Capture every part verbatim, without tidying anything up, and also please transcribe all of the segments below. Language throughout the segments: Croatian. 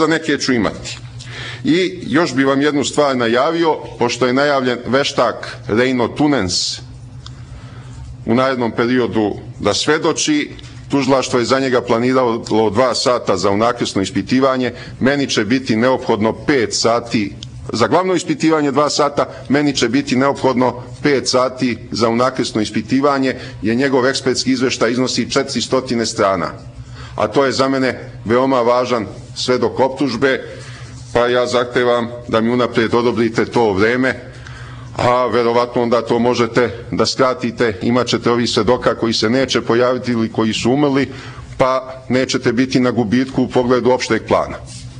za neke ću imati. I još bi vam jednu stvar najavio, pošto je najavljen veštak Reino Tunens u narednom periodu da svedoči, tužilaštvo je za njega planiralo dva sata za unakrsno ispitivanje, meni će biti neophodno pet sati, za glavno ispitivanje dva sata, meni će biti neophodno pet sati za unakrsno ispitivanje, jer njegov ekspertski izveštaj iznosi četiristo strana. A to je za mene veoma važan svedok optužbe, pa ja zahtevam da mi unaprijed odobrite to vreme, a verovatno onda to možete da skratite, imat ćete ovih svedoka koji se neće pojaviti ili koji su umrli, pa nećete biti na gubitku u pogledu opšteg plana.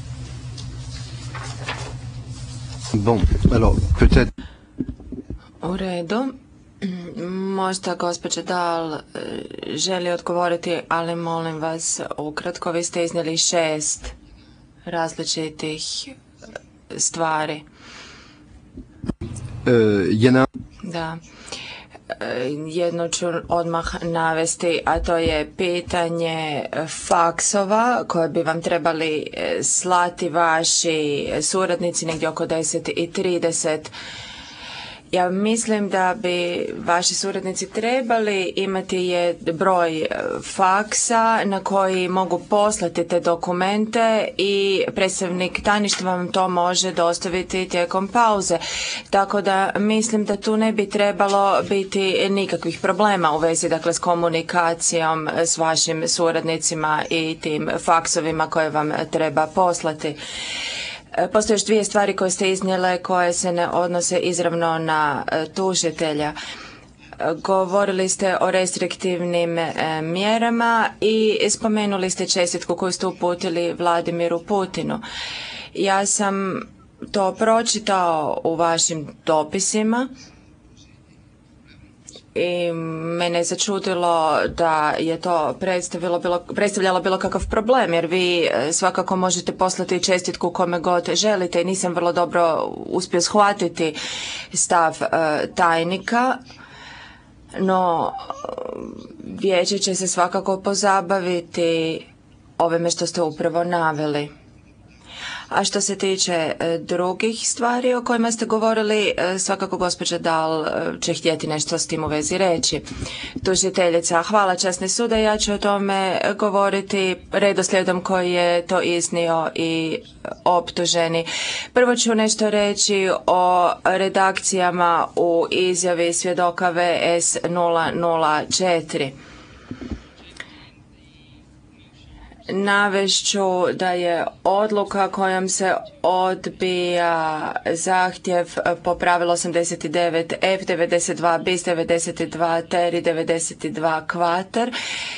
Bon, alors, peut-être... U redu. Možda gospođa Dal želi odgovoriti, ali molim vas ukratko, vi ste iznijeli šest različitih stvari. Da. Jedno ću odmah navesti, a to je pitanje faksova koje bi vam trebali slati vaši suradnici negdje oko deset i trideset. Ja mislim da bi vaši suradnici trebali imati je broj faksa na koji mogu poslati te dokumente i predstavnik tajništva vam to može dostaviti tijekom pauze. Tako da mislim da tu ne bi trebalo biti nikakvih problema u vezi dakle s komunikacijom s vašim suradnicima i tim faksovima koje vam treba poslati. Postoje još dvije stvari koje ste iznijele koje se ne odnose izravno na tužitelja. Govorili ste o restriktivnim mjerama i spomenuli ste čestitku koju ste uputili Vladimiru Putinu. Ja sam to pročitao u vašim dopisima i mene je začudilo da je to predstavilo bilo, predstavljalo bilo kakav problem, jer vi svakako možete poslati čestitku kome god želite i nisam vrlo dobro uspio shvatiti stav e, tajnika, no vijeće će se svakako pozabaviti ovime što ste upravo naveli. A što se tiče drugih stvari o kojima ste govorili, svakako gospođa Dal će htjeti nešto s tim u vezi reći. Tužiteljica, hvala časni sude, ja ću o tome govoriti redoslijedom koji je to iznio i optuženi. Prvo ću nešto reći o redakcijama u izjavi svjedoka V S nula nula četiri. Navešću da je odluka kojom se odbija zahtjev po pravilu osamdeset devet F, devedeset dva bis, devedeset dva ter i devedeset dva kvater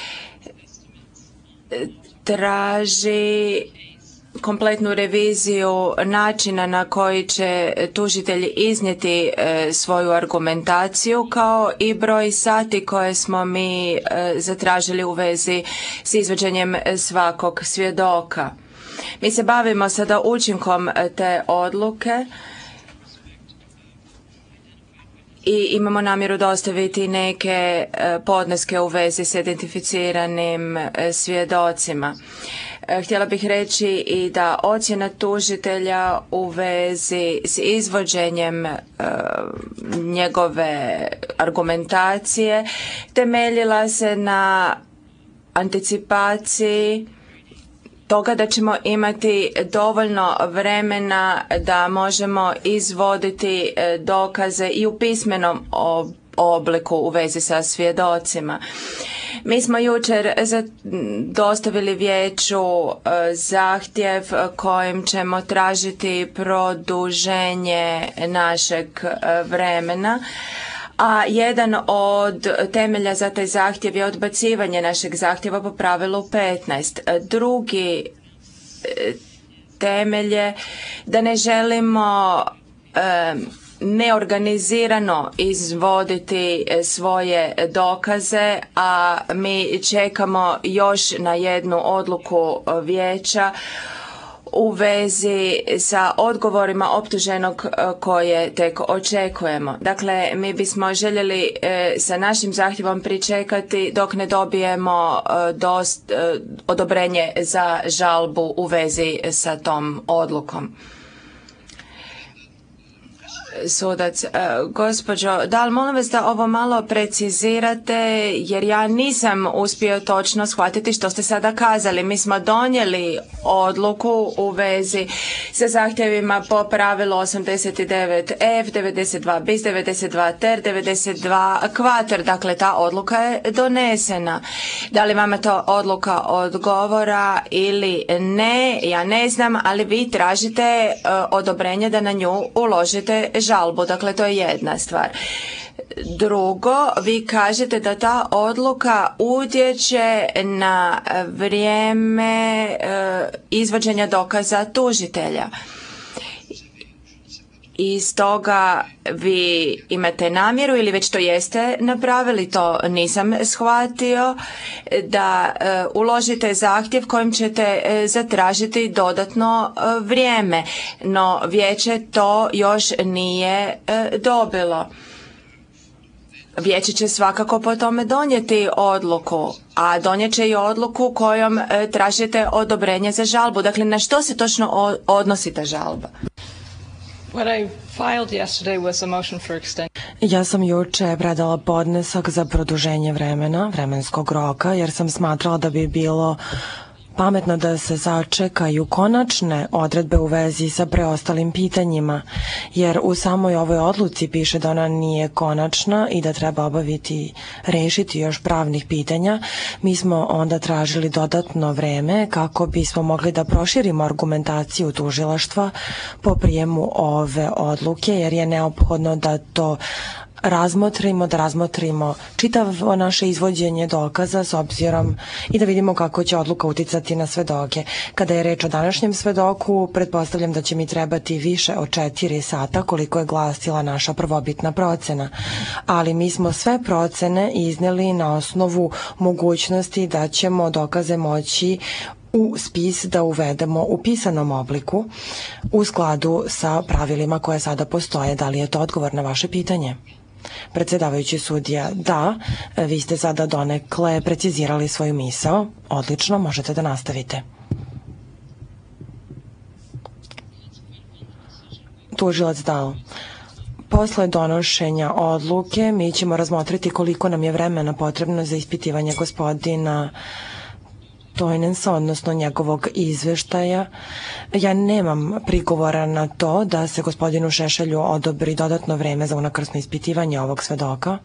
traži kompletnu reviziju načina na koji će tužitelj iznijeti e, svoju argumentaciju, kao i broj sati koje smo mi e, zatražili u vezi s izvođenjem svakog svjedoka. Mi se bavimo sada učinkom te odluke i imamo namjeru dostaviti neke e, podneske u vezi s identificiranim e, svjedocima. Htjela bih reći i da ocjena tužitelja u vezi s izvođenjem e, njegove argumentacije temeljila se na anticipaciji toga da ćemo imati dovoljno vremena da možemo izvoditi dokaze i u pismenom obliku u vezi sa svjedocima. Mi smo jučer dostavili vijeću zahtjev kojim ćemo tražiti produženje našeg vremena, a jedan od temelja za taj zahtjev je odbacivanje našeg zahtjeva po pravilu petnaest. Drugi temelj je da ne želimo neorganizirano izvoditi svoje dokaze, a mi čekamo još na jednu odluku vijeća u vezi sa odgovorima optuženog koje tek očekujemo. Dakle, mi bismo željeli sa našim zahtjevom pričekati dok ne dobijemo dost, odobrenje za žalbu u vezi sa tom odlukom. Sudac, gospođo, da li molim vas da ovo malo precizirate, jer ja nisam uspio točno shvatiti što ste sada kazali. Mi smo donijeli odluku u vezi sa zahtjevima po pravilu osamdeset devet F, devedeset dva bis, devedeset dva ter, devedeset dva kvater. Dakle, ta odluka je donesena. Da li vama to odluka odgovora ili ne, ja ne znam, ali vi tražite odobrenje da na nju uložite žalbu. Dakle, to je jedna stvar. Drugo, vi kažete da ta odluka utječe na vrijeme e, izvođenja dokaza tužitelja. I stoga vi imate namjeru ili već to jeste napravili, to nisam shvatio, da e, uložite zahtjev kojim ćete e, zatražiti dodatno e, vrijeme, no vijeće to još nije e, dobilo. Vijeće će svakako po tome donijeti odluku, a donijet će i odluku kojom e, tražite odobrenje za žalbu. Dakle, na što se točno o, odnosi ta žalba? Ja sam juče predala podnesak za produženje vremena, vremenskog roka, jer sam smatrala da bi bilo pametno da se sačekaju konačne odredbe u vezi sa preostalim pitanjima, jer u samoj ovoj odluci piše da ona nije konačna i da treba obaviti, rešiti još pravnih pitanja. Mi smo onda tražili dodatno vreme kako bismo mogli da proširimo argumentaciju tužilaštva po prijemu ove odluke, jer je neophodno da to razmotrimo, da razmotrimo čitavo naše izvođenje dokaza s obzirom i da vidimo kako će odluka uticati na svedoke. Kada je reč o današnjem svedoku, pretpostavljam da će mi trebati više od četiri sata koliko je glasila naša prvobitna procena. Ali mi smo sve procene izneli na osnovu mogućnosti da ćemo dokaze moći u spis da uvedemo u pisanom obliku u skladu sa pravilima koje sada postoje. Da li je to odgovor na vaše pitanje? Predsjedavajući sudija, da, vi ste sada donekle precizirali svoju misao. Odlično, možete da nastavite. Tužilac Dal. Posle donošenja odluke mi ćemo razmotriti koliko nam je vremena potrebno za ispitivanje gospodina Tojnensa, odnosno njegovog izveštaja. Ja nemam prigovora na to da se gospodinu Šešelju odobri dodatno vreme za unakrsno ispitivanje ovog svedoka.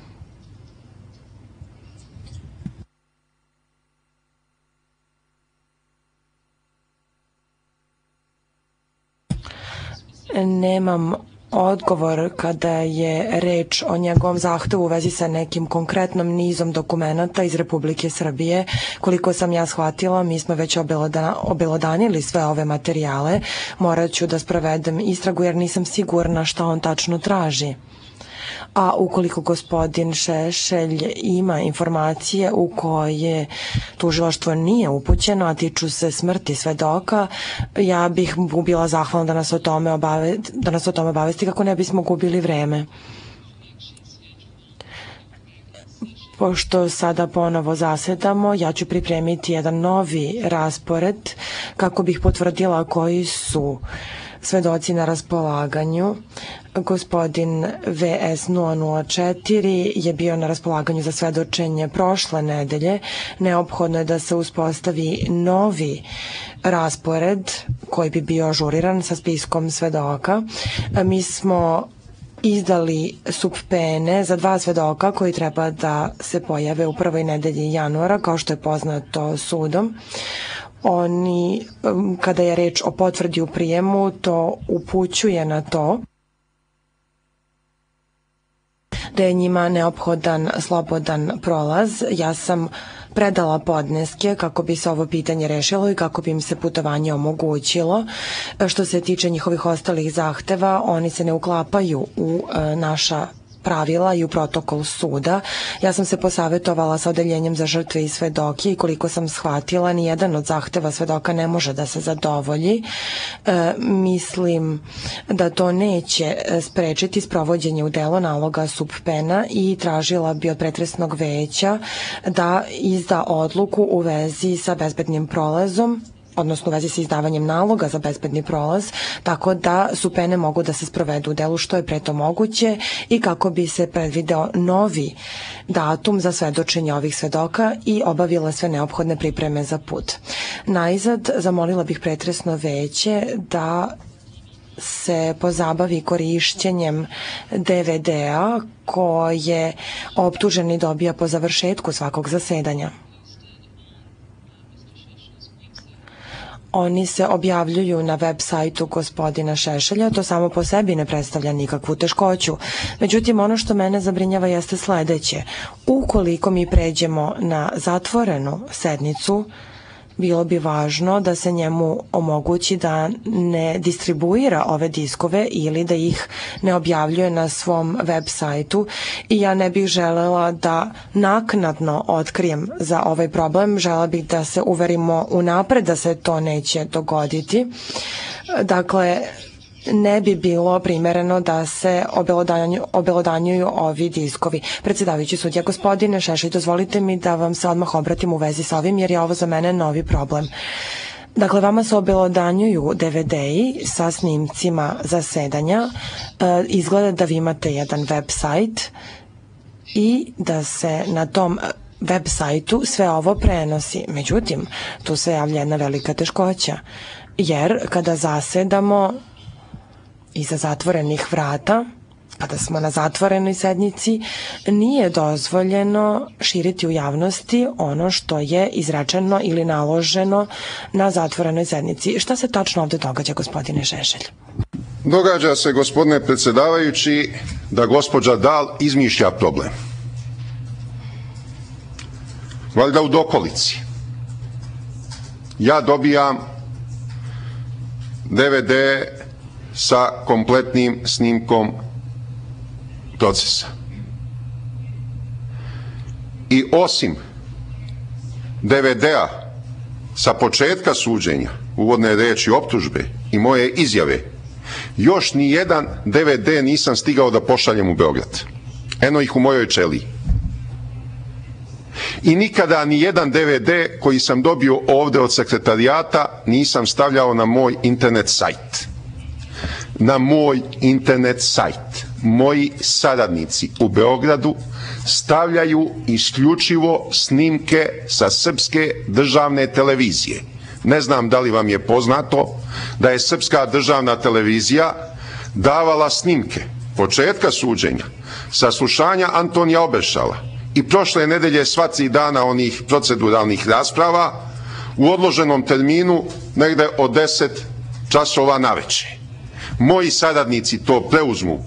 Nemam odgovor kada je reč o njegovom zahtevu u vezi sa nekim konkretnom nizom dokumenata iz Republike Srbije. Koliko sam ja shvatila, mi smo već obelodanili sve ove materijale. Morat ću da sprovedem istragu jer nisam sigurna šta on tačno traži. A ukoliko gospodin Šešelj ima informacije u koje tužilaštvo nije upućeno, a tiču se smrti svedoka, ja bih mu bila zahvalna da nas o tome obave, da nas o tome obavesti kako ne bismo gubili vreme. Pošto sada ponovo zasedamo, ja ću pripremiti jedan novi raspored kako bih potvrdila koji su svedoci na raspolaganju. Gospodin V S nula nula četiri je bio na raspolaganju za svedočenje prošle nedelje. Neophodno je da se uspostavi novi raspored koji bi bio ažuriran sa spiskom svedoka. Mi smo izdali subpene za dva svedoka koji treba da se pojave u prvoj nedelji januara, kao što je poznato sudom. Oni, kada je reč o potvrdi u prijemu, to upućuje na to da je njima neophodan slobodan prolaz. Ja sam predala podneske kako bi se ovo pitanje rešilo i kako bi im se putovanje omogućilo. Što se tiče njihovih ostalih zahteva, oni se ne uklapaju u naša pravila i u protokol suda. Ja sam se posavetovala sa odeljenjem za žrtve i svedoke i koliko sam shvatila, nijedan od zahteva svedoka ne može da se zadovolji. E, mislim da to neće sprečiti sprovođenje u delo naloga subpena i tražila bi od pretresnog veća da izda odluku u vezi sa bezbednim prolazom, odnosno u vezi sa izdavanjem naloga za bezbedni prolaz, tako da subpene mogu da se sprovedu u delu što je pre to moguće i kako bi se predvideo novi datum za svedočenje ovih svedoka i obavile sve neophodne pripreme za put. Najzad, zamolila bih pretresno veće da se pozabavi korišćenjem D V D-a koje optuženi dobija po završetku svakog zasedanja. Oni se objavljuju na web sajtu gospodina Šešelja, to samo po sebi ne predstavlja nikakvu teškoću. Međutim, ono što mene zabrinjava jeste sledeće. Ukoliko mi pređemo na zatvorenu sednicu, bilo bi važno da se njemu omogući da ne distribuira ove diskove ili da ih ne objavljuje na svom web sajtu i ja ne bih želela da naknadno otkrijem za ovaj problem, želela bih da se uverimo unapred da se to neće dogoditi. Dakle, ne bi bilo primereno da se obelodanjuju, obelodanjuju ovi diskovi. Predsjedavajući sudija, gospodine Šešelj, dozvolite mi da vam se odmah obratim u vezi sa ovim, jer je ovo za mene novi problem. Dakle, vama se obelodanjuju D V D-i sa snimcima zasedanja. E, izgleda da vi imate jedan web sajt i da se na tom web sajtu sve ovo prenosi. Međutim, tu se javlja jedna velika teškoća, jer kada zasedamo iza zatvorenih vrata, kada smo na zatvorenoj sednici, nije dozvoljeno širiti u javnosti ono što je izrečeno ili naloženo na zatvorenoj sednici. Šta se tačno ovde događa, gospodine Šešelj? Događa se, gospodine predsjedavajući, da gospođa Dal izmišlja problem. Valjda u dokolici. Ja dobijam D V D sa kompletnim snimkom procesa. I osim D V D-a sa početka suđenja, uvodne reči optužbe i moje izjave, još ni jedan D V D nisam stigao da pošaljem u Beograd. Eno ih u mojoj ćeliji. I nikada ni jedan D V D koji sam dobio ovde od sekretarijata nisam stavljao na moj internet sajt. Na moj internet sajt moji saradnici u Beogradu stavljaju isključivo snimke sa Srpske državne televizije. Ne znam da li vam je poznato da je Srpska državna televizija davala snimke početka suđenja, saslušanja Antonija Obešala i prošle nedelje sva tri dana onih proceduralnih rasprava u odloženom terminu negde od deset časova naveče. Moji saradnici to preuzmu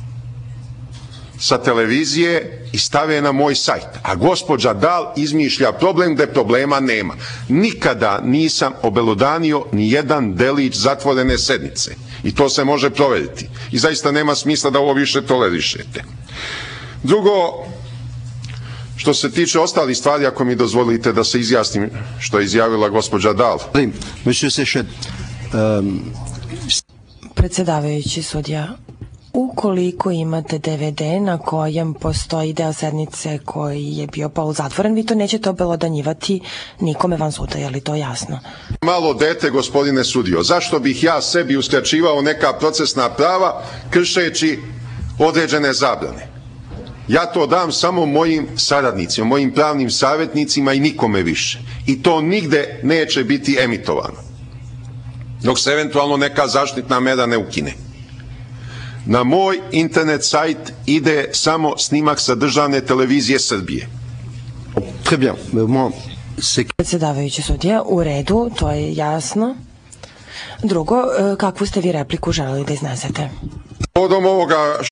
sa televizije i stave na moj sajt, a gospođa Dal izmišlja problem gde problema nema. Nikada nisam obelodanio ni jedan delić zatvorene sednice i to se može proveriti i zaista nema smisla da ovo više tolerišete. Drugo, što se tiče ostalih stvari, ako mi dozvolite da se izjasnim što je izjavila gospođa Dal. Predsjedavajući sudija, ukoliko imate D V D na kojem postoji deo sednice koji je bio poluzatvoren, vi to nećete obelodanjivati nikome van suda, je li to jasno? Malo dete, gospodine sudio, zašto bih ja sebi uskraćivao neka procesna prava kršeći određene zabrane? Ja to dam samo mojim saradnicima, mojim pravnim savjetnicima i nikome više. I to nigde neće biti emitovano, dok se eventualno neka zaštitna mera ne ukine. Na moj internet sajt ide samo snimak sa državne televizije Srbije. Predsjedavajući sudija, u redu, to je jasno. Drugo, kakvu ste vi repliku želeli da iznesete? Povodom ovoga